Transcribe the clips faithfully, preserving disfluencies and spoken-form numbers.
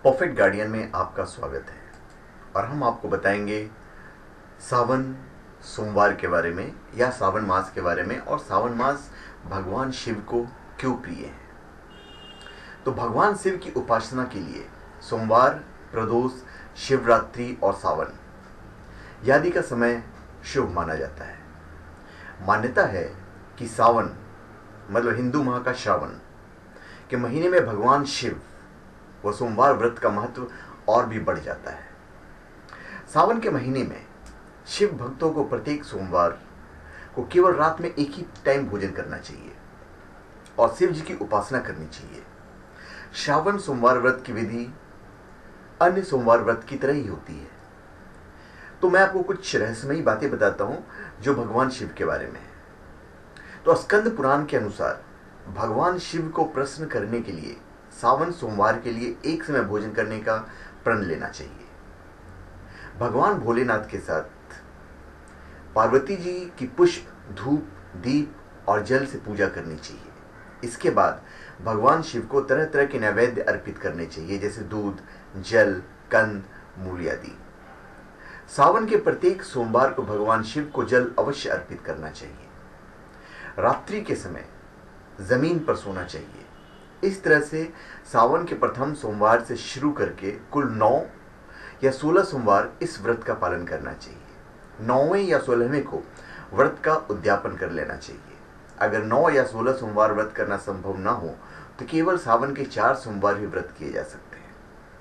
Perfect guardian में आपका स्वागत है और हम आपको बताएंगे सावन सोमवार के बारे में या सावन मास के बारे में और सावन मास भगवान शिव को क्यों प्रिय है। तो भगवान शिव की उपासना के लिए सोमवार, प्रदोष, शिवरात्रि और सावन यादि का समय शुभ माना जाता है। मान्यता है कि सावन मतलब हिंदू माह का श्रावण के महीने में भगवान शिव व सोमवार व्रत का महत्व और भी बढ़ जाता है। सावन के महीने में शिव भक्तों को प्रत्येक सोमवार को केवल रात में एक ही टाइम भोजन करना चाहिए और शिव जी की उपासना करनी चाहिए। श्रावण सोमवार व्रत की विधि अन्य सोमवार व्रत की तरह ही होती है। तो मैं आपको कुछ रहस्यमयी बातें बताता हूं जो भगवान शिव के बारे में है। तो स्कंद पुराण के अनुसार भगवान शिव को प्रसन्न करने के लिए सावन सोमवार के लिए एक समय भोजन करने का प्रण लेना चाहिए। भगवान भोलेनाथ के साथ पार्वती जी की पुष्प, धूप, दीप और जल से पूजा करनी चाहिए। इसके बाद भगवान शिव को तरह तरह के नैवेद्य अर्पित करने चाहिए, जैसे दूध, जल, कंद, मूली आदि। सावन के प्रत्येक सोमवार को भगवान शिव को जल अवश्य अर्पित करना चाहिए। रात्रि के समय जमीन पर सोना चाहिए। इस तरह से सावन के प्रथम सोमवार से शुरू करके कुल नौ या सोलह सोमवार इस व्रत का पालन करना चाहिए। नौवें या सोलहवें को व्रत का उद्यापन कर लेना चाहिए। अगर नौ या सोलह सोमवार व्रत करना संभव ना हो तो केवल सावन के चार सोमवार भी व्रत किए जा सकते हैं।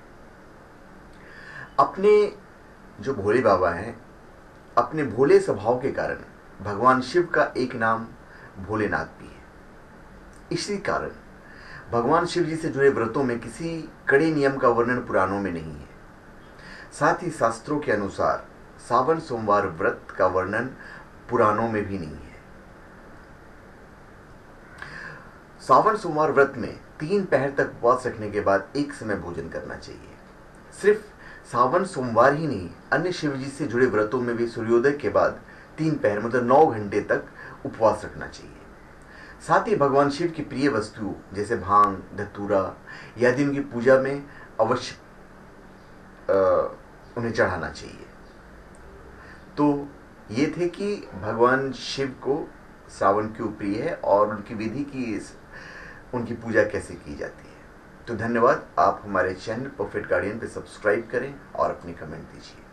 अपने जो भोले बाबा हैं, अपने भोले स्वभाव के कारण भगवान शिव का एक नाम भोलेनाथ भी है। इसी कारण भगवान शिव जी से जुड़े व्रतों में किसी कड़े नियम का वर्णन पुराणों में नहीं है। साथ ही शास्त्रों के अनुसार सावन सोमवार व्रत का वर्णन पुराणों में भी नहीं है। सावन सोमवार व्रत में तीन पहर तक उपवास रखने के बाद एक समय भोजन करना चाहिए। सिर्फ सावन सोमवार ही नहीं, अन्य शिव जी से जुड़े व्रतों में भी सूर्योदय के बाद तीन पहर मतलब नौ घंटे तक उपवास रखना चाहिए। साथ ही भगवान शिव की प्रिय वस्तु जैसे भांग, धतूरा आदि उनकी पूजा में अवश्य उन्हें चढ़ाना चाहिए। तो ये थे कि भगवान शिव को सावन क्यों प्रिय है और उनकी विधि की उनकी पूजा कैसे की जाती है। तो धन्यवाद। आप हमारे चैनल परफेक्ट गार्डियन पे सब्सक्राइब करें और अपनी कमेंट दीजिए।